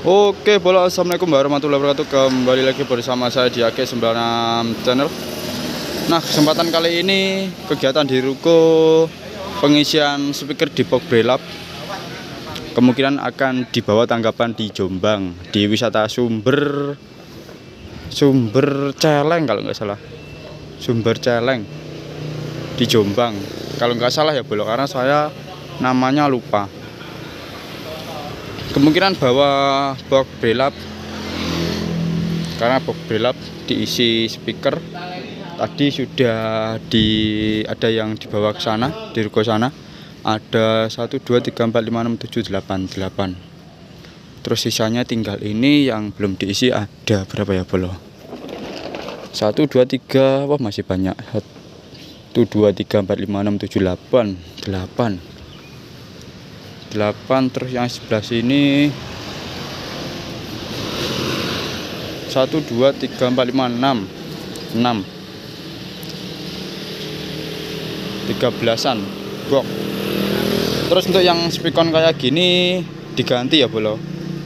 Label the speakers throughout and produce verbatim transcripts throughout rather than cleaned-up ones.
Speaker 1: Oke, bola, assalamualaikum warahmatullahi wabarakatuh. Kembali lagi bersama saya di Ake sembilan enam Channel. Nah, kesempatan kali ini kegiatan di ruko pengisian speaker di box Brelab kemungkinan akan dibawa tanggapan di Jombang, di wisata Sumber Sumber Celeng kalau nggak salah. Sumber Celeng di Jombang. Kalau nggak salah ya, bolo, karena saya namanya lupa. Kemungkinan bawa box Brelab karena box Brelab diisi speaker. Tadi sudah di ada yang dibawa ke sana, di ruko sana. Ada satu dua tiga empat lima enam tujuh delapan delapan. Terus sisanya tinggal ini yang belum diisi, ada berapa ya, bolo? satu dua tiga, wah masih banyak. satu dua tiga empat lima enam tujuh delapan delapan. delapan. Terus yang sebelah sini satu dua tiga empat lima enam enam tiga belasan box. Terus untuk yang spikon kayak gini diganti ya, bolo.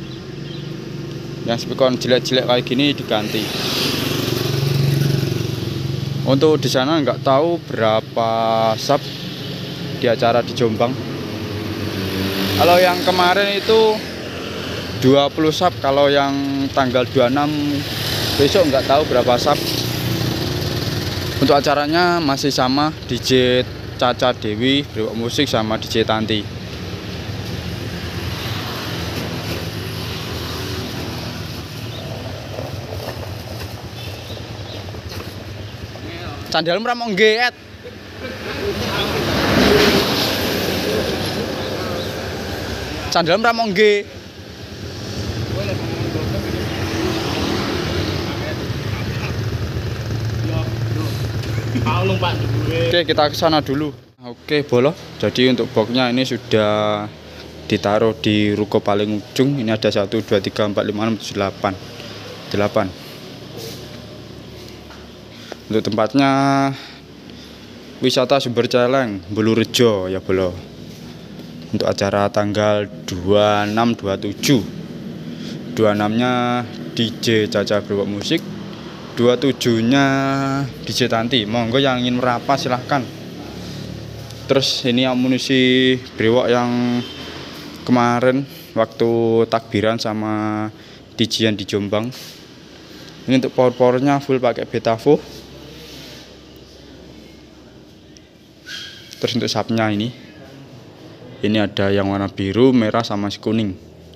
Speaker 1: Yang spikon jelek-jelek kayak gini diganti. Untuk di sana nggak tahu berapa sub di acara di Jombang. Kalau yang kemarin itu dua puluh sub, kalau yang tanggal dua puluh enam besok nggak tahu berapa sub. Untuk acaranya masih sama, D J Caca Dewi, Brewok Musik sama D J Tanti. Sandalmu ra mong ngeet. Sandalmu ra mong nge. Oke, kita ke sana dulu. Oke, bolo. Jadi untuk boxnya ini sudah ditaruh di ruko paling ujung. Ini ada satu dua tiga empat lima enam tujuh delapan delapan. Untuk tempatnya wisata Sumber Celeng, Bulurejo ya, bolo. Untuk acara tanggal dua puluh enam dua puluh tujuh. dua puluh enam-nya D J Caca Brewok Musik, dua puluh tujuh-nya D J Tanti. Monggo yang ingin merapat silahkan. Terus ini amunisi brewok yang kemarin waktu takbiran sama D J-an di Jombang. Ini untuk power-powernya full pakai Betavo. Terus untuk subnya ini ini ada yang warna biru, merah sama kuning.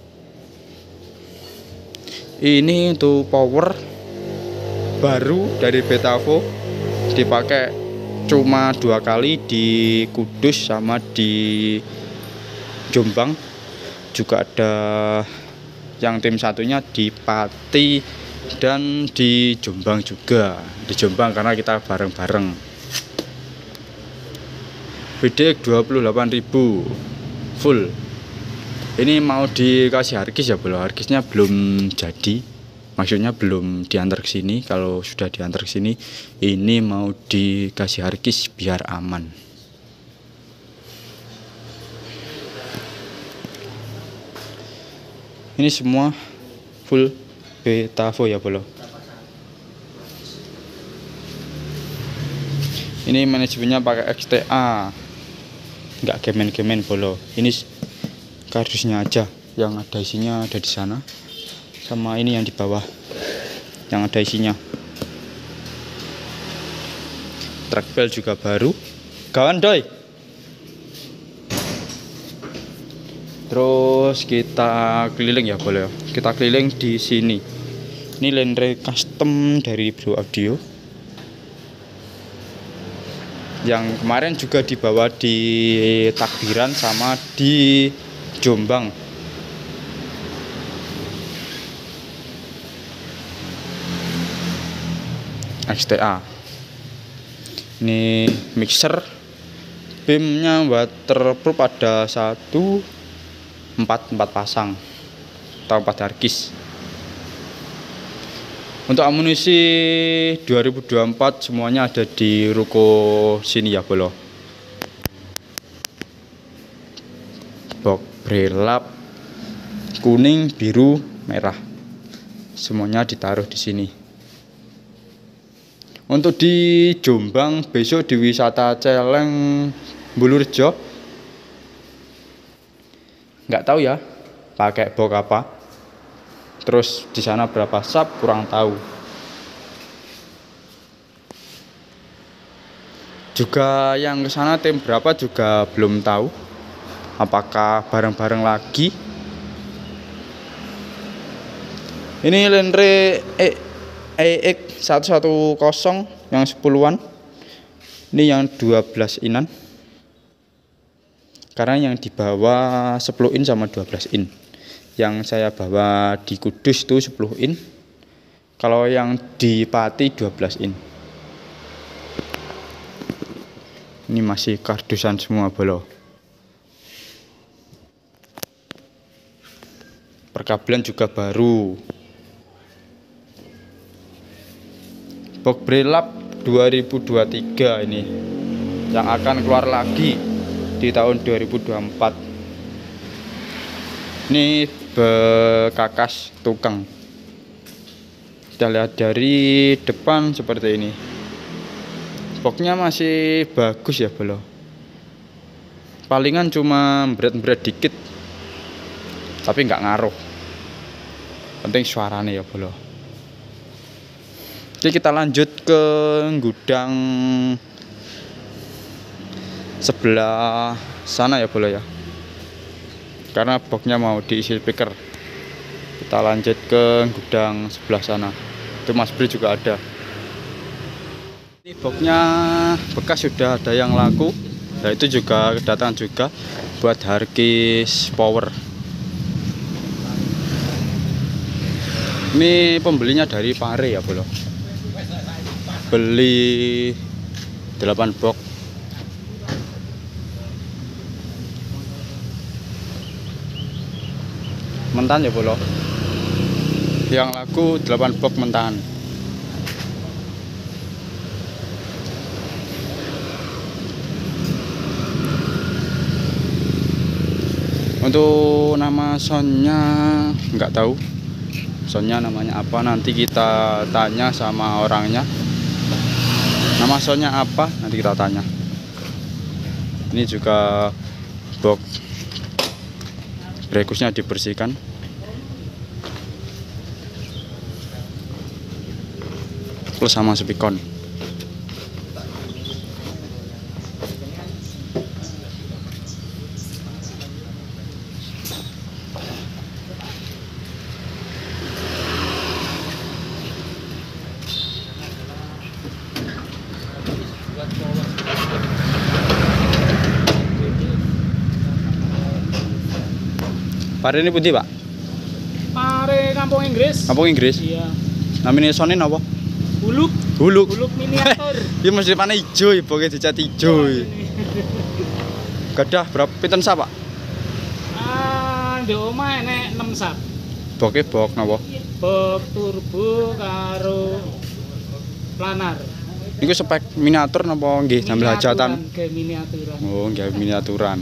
Speaker 1: Ini untuk power baru dari Betavo, dipakai cuma dua kali di Kudus sama di Jombang. Juga ada yang tim satunya di Pati dan di Jombang juga. Di Jombang karena kita bareng-bareng. B D X dua puluh delapan ribu full. Ini mau dikasih hargis ya, bro. Hargisnya belum jadi. Maksudnya belum diantar ke sini. Kalau sudah diantar ke sini, ini mau dikasih hargis biar aman. Ini semua full Betavo ya, bro. Ini manajemennya pakai X T A. Nggak gemen-gemen, bolo. Ini kardusnya aja, yang ada isinya ada di sana. Sama ini yang di bawah yang ada isinya. Trackbell juga baru. Kawan doi. Terus kita keliling ya, boleh. Kita keliling di sini. Ini Lenre custom dari Bro Audio. Yang kemarin juga dibawa di takbiran sama di Jombang. X T A. Ini mixer, beamnya waterproof, ada satu empat empat pasang atau empat hargis. Untuk amunisi dua ribu dua puluh empat semuanya ada di ruko sini ya, bolo. Box Brelab kuning, biru, merah. Semuanya ditaruh di sini. Untuk di Jombang besok di wisata Celeng Bulurejo, nggak tahu ya pakai box apa. Terus di sana berapa sub kurang tahu. Juga yang ke sana tim berapa juga belum tahu. Apakah bareng-bareng lagi? Ini Lenre E X seratus sepuluh yang sepuluhan. Ini yang dua belas inan. Karena yang dibawa sepuluh in sama dua belas in. Yang saya bawa di Kudus itu sepuluh in. Kalau yang di Pati dua belas in. Ini masih kardusan semua bolo. Perkabelan juga baru. Box Brelap dua ribu dua puluh tiga ini yang akan keluar lagi di tahun dua ribu dua puluh empat. Ini bekas tukang. Kita lihat dari depan seperti ini. Boxnya masih bagus ya bolo. Palingan cuma berat-berat dikit, tapi nggak ngaruh. Penting suaranya ya bolo. Oke, kita lanjut ke gudang sebelah sana ya bolo ya. Karena boxnya mau diisi speaker. Kita lanjut ke gudang sebelah sana. Itu Mas Bri juga ada. Ini boxnya bekas sudah ada yang laku. Nah itu juga kedatangan juga buat Harkis Power. Ini pembelinya dari Pare ya bolo. Beli delapan box. Mentan ya bolo. Yang laku delapan box mentan. Untuk nama soundnya nggak tahu. Soundnya namanya apa, nanti kita tanya sama orangnya. Nama soundnya apa, nanti kita tanya. Ini juga box brekusnya dibersihkan. Plus sama spikon. Pare ini putih pak?
Speaker 2: Pare Kampung Inggris.
Speaker 1: Kampung Inggris?
Speaker 2: Iya.
Speaker 1: Namanya sonin apa?
Speaker 2: Huluk.
Speaker 1: Huluk.
Speaker 2: Huluk miniatur.
Speaker 1: Iya mesti panah hijau, pokoknya dicat hijau. Gadah berapa pinten sap pak?
Speaker 2: Ah, di omah enek enam sap.
Speaker 1: Boke bok napa?
Speaker 2: Bok turbo karo planar.
Speaker 1: Niku spek miniatur napa nggih nambah hajatan?
Speaker 2: Miniaturan, miniaturan.
Speaker 1: Oh, nggih miniaturan.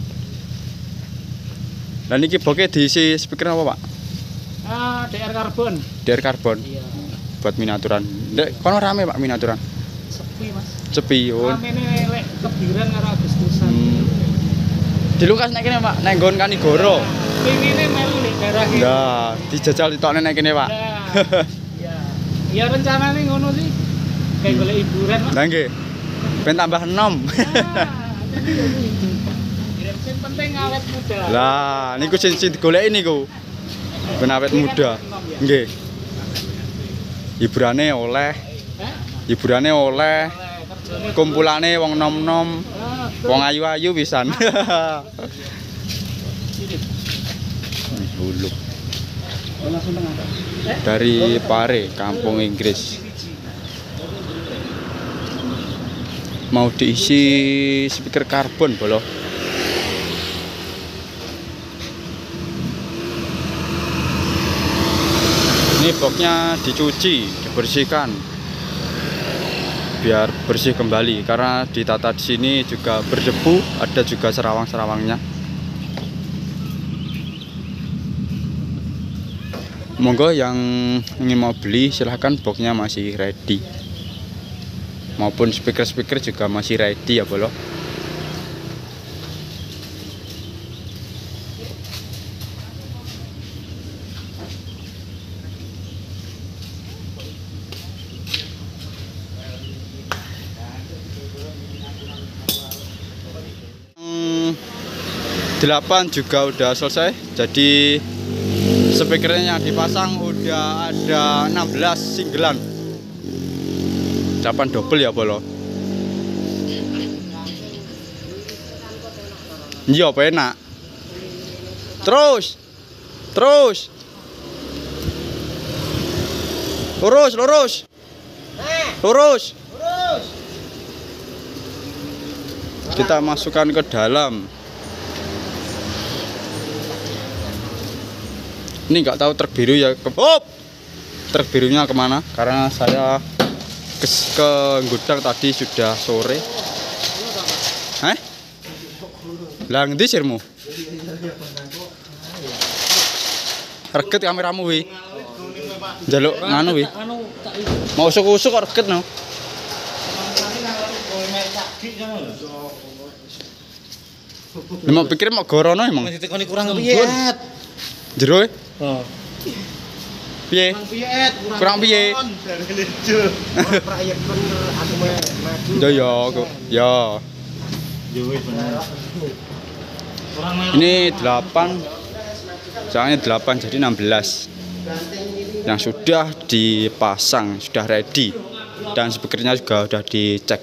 Speaker 1: Lah niki boke diisi speaker apa, Pak?
Speaker 2: Ah, D R karbon.
Speaker 1: D R karbon.
Speaker 2: Iya.
Speaker 1: Buat miniaturan. Ndek kono rame, Pak, miniaturan.
Speaker 2: Sepi, Mas.
Speaker 1: Sepi, oh.
Speaker 2: Ramene lek kebiran karo Agustusan.
Speaker 1: Hmm. Di Lukas nek kene, Pak, nek nggon Kanigoro.
Speaker 2: Pengine melu nek daerah iki.
Speaker 1: Nah, dijajal ditokne nek kene, Pak.
Speaker 2: Iya. Ya rencanane ngono sih. Kayak golek hiburan, Mas.
Speaker 1: Lah nggih. Ben tambah enom.
Speaker 2: Yang penting awet muda.
Speaker 1: Lah, niku sing sing digoleki niku. Ben awet muda. Nggih. Hiburane oleh. Hiburane oleh. Kumpulane wong nom-nom. Wong ayu-ayu pisan. Huluk. Dari Pare, Kampung Inggris. Mau diisi speaker karbon bolo. Ini boxnya dicuci, dibersihkan biar bersih kembali karena ditata di sini juga berdebu, ada juga serawang-serawangnya. Monggo yang ingin mau beli silahkan, boxnya masih ready, maupun speaker-speaker juga masih ready ya bolo. delapan juga udah selesai, jadi speakernya yang dipasang udah ada enam belas singgelan, delapan double ya bolo. Iya enak. Terus terus lurus lurus lurus kita masukkan ke dalam. Ini nggak tahu truk biru ya ke oh, truk birunya kemana, karena saya ke, ke gudang tadi sudah sore. Eh lah ngendi sirmu? Reget kameramu wi, jaluk nganu wi, mau usuk-usuk kok reget no. Mau pikir mau gorono emang
Speaker 2: kurang piye
Speaker 1: jero.
Speaker 2: Oh.
Speaker 1: Piye? Kurang piye? Yo yo yo. Ini delapan. Soalnya delapan jadi enam belas. Yang sudah dipasang, sudah ready. Dan speakernya juga sudah dicek.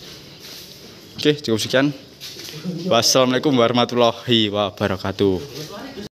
Speaker 1: Oke, cukup sekian. Wassalamualaikum warahmatullahi wabarakatuh.